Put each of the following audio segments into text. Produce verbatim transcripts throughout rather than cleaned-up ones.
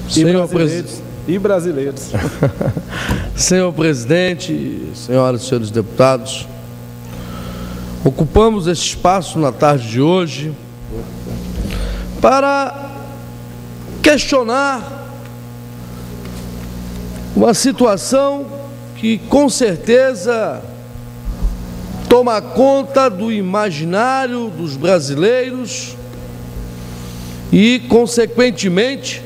Senhor presidente e brasileiros. Senhor presidente, senhoras e senhores deputados, ocupamos esse espaço na tarde de hoje para questionar uma situação que com certeza toma conta do imaginário dos brasileiros e, consequentemente,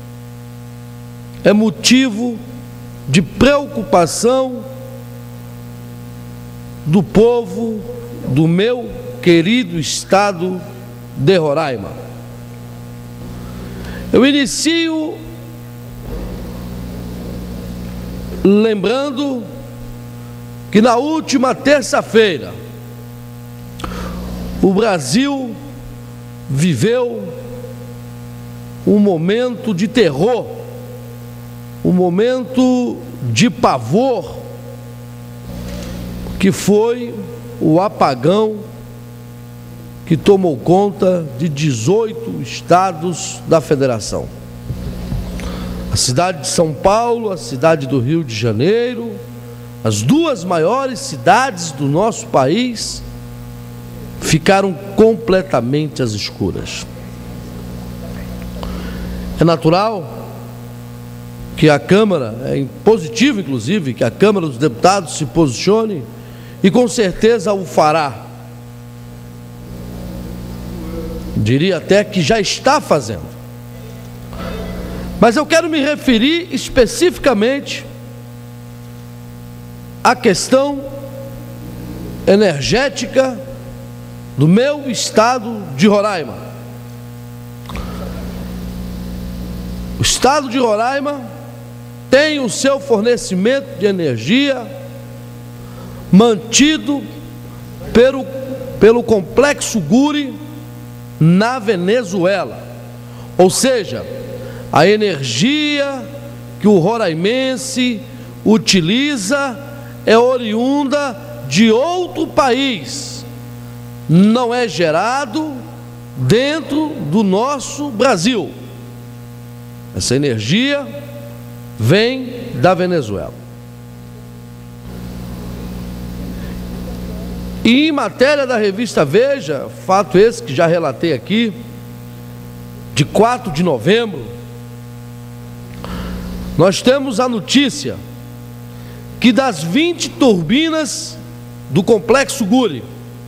é motivo de preocupação do povo do meu querido estado de Roraima. Eu inicio lembrando que na última terça-feira o Brasil viveu um momento de terror, um momento de pavor, que foi o apagão que tomou conta de dezoito estados da federação. A cidade de São Paulo, a cidade do Rio de Janeiro, as duas maiores cidades do nosso país ficaram completamente às escuras. É natural que a Câmara, é positivo inclusive, que a Câmara dos Deputados se posicione e com certeza o fará. Diria até que já está fazendo. Mas eu quero me referir especificamente à questão energética do meu estado de Roraima. O estado de Roraima tem o seu fornecimento de energia mantido pelo, pelo complexo Guri na Venezuela. Ou seja, a energia que o roraimense utiliza é oriunda de outro país, não é gerado dentro do nosso Brasil. Essa energia vem da Venezuela. E em matéria da revista Veja, fato esse que já relatei aqui, de quatro de novembro, nós temos a notícia que das vinte turbinas do complexo Guri,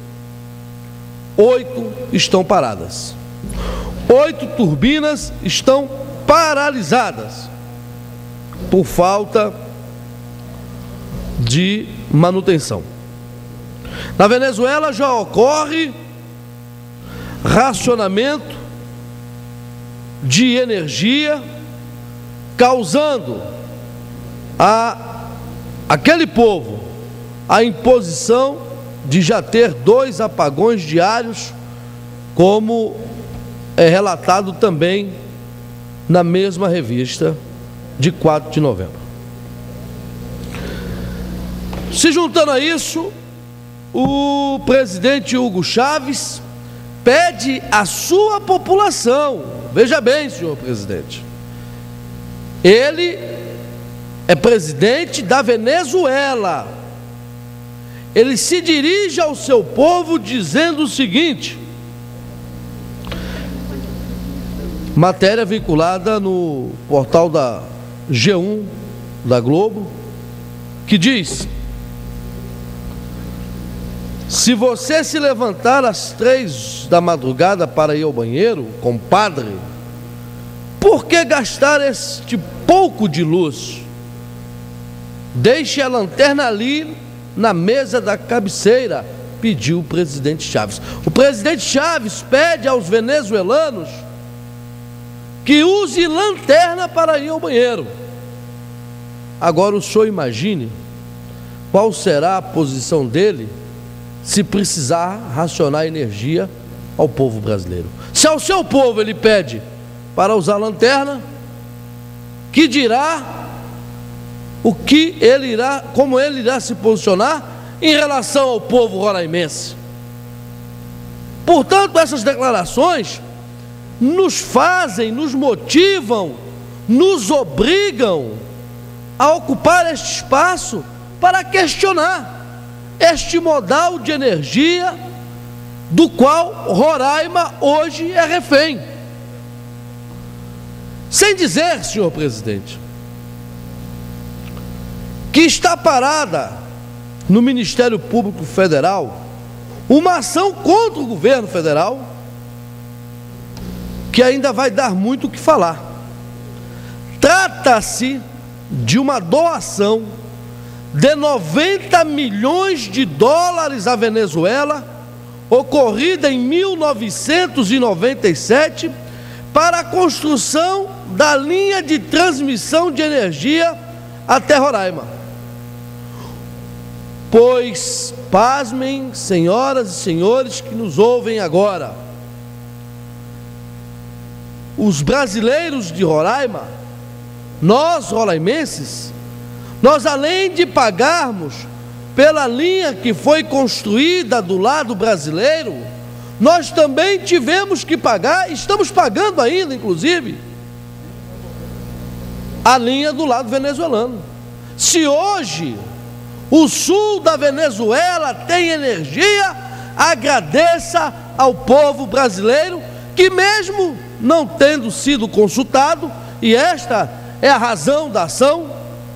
oito estão paradas. Oito turbinas estão paralisadas por falta de manutenção. Na Venezuela já ocorre racionamento de energia, causando a aquele povo a imposição de já ter dois apagões diários, como é relatado também na mesma revista de quatro de novembro. Se juntando a isso, o presidente Hugo Chávez pede à sua população, veja bem, senhor presidente, ele é presidente da Venezuela, ele se dirige ao seu povo dizendo o seguinte, matéria vinculada no portal da G um da Globo, que diz: se você se levantar às três da madrugada para ir ao banheiro, compadre, por que gastar este pouco de luz? Deixe a lanterna ali na mesa da cabeceira, pediu o presidente Chávez. O presidente Chávez pede aos venezuelanos que use lanterna para ir ao banheiro. Agora o senhor imagine qual será a posição dele se precisar racionar energia ao povo brasileiro. Se ao seu povo ele pede para usar lanterna, que dirá o que ele irá, como ele irá se posicionar em relação ao povo roraimense? Portanto, essas declarações nos fazem, nos motivam nos obrigam a ocupar este espaço para questionar este modal de energia do qual Roraima hoje é refém. Sem dizer, senhor presidente, que está parada no Ministério Público Federal uma ação contra o governo federal que ainda vai dar muito o que falar. Trata-se de uma doação de noventa milhões de dólares à Venezuela, ocorrida em mil novecentos e noventa e sete, para a construção da linha de transmissão de energia até Roraima. Pois, pasmem, senhoras e senhores que nos ouvem agora, os brasileiros de Roraima, nós roraimenses, nós além de pagarmos pela linha que foi construída do lado brasileiro, nós também tivemos que pagar, estamos pagando ainda, inclusive, a linha do lado venezuelano. Se hoje o sul da Venezuela tem energia, agradeça ao povo brasileiro que, mesmo não tendo sido consultado, e esta é a razão da ação,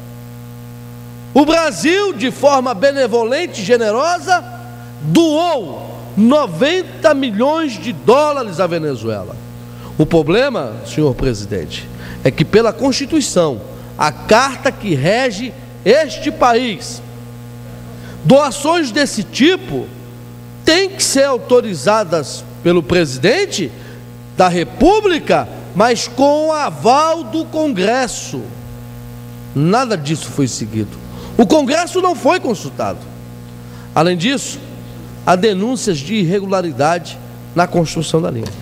o Brasil, de forma benevolente e generosa, doou noventa milhões de dólares à Venezuela. O problema, senhor presidente, é que pela Constituição, a carta que rege este país, doações desse tipo têm que ser autorizadas pelo presidente da República, mas com o aval do Congresso. Nada disso foi seguido. O Congresso não foi consultado. Além disso, há denúncias de irregularidade na construção da linha.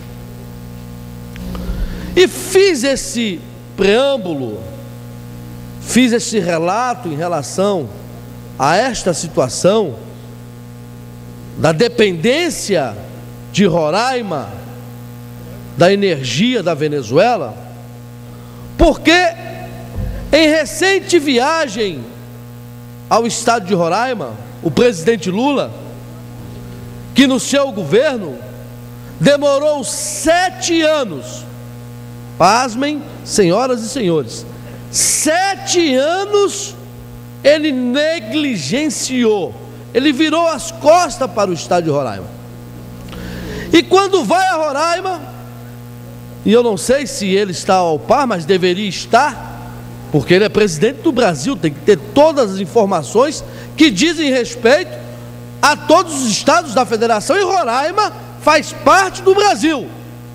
E fiz esse preâmbulo, fiz esse relato em relação a esta situação da dependência de Roraima da energia da Venezuela, porque em recente viagem ao estado de Roraima, o presidente Lula, que no seu governo demorou sete anos, pasmem, senhoras e senhores, sete anos ele negligenciou, ele virou as costas para o estado de Roraima. E quando vai a Roraima, e eu não sei se ele está ao par, mas deveria estar, porque ele é presidente do Brasil, tem que ter todas as informações que dizem respeito a todos os estados da federação, e Roraima faz parte do Brasil.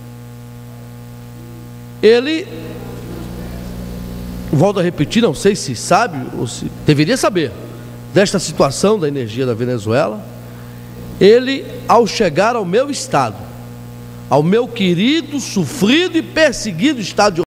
Ele, volto a repetir, não sei se sabe, ou se deveria saber, desta situação da energia da Venezuela. Ele, ao chegar ao meu estado, ao meu querido, sofrido e perseguido estado de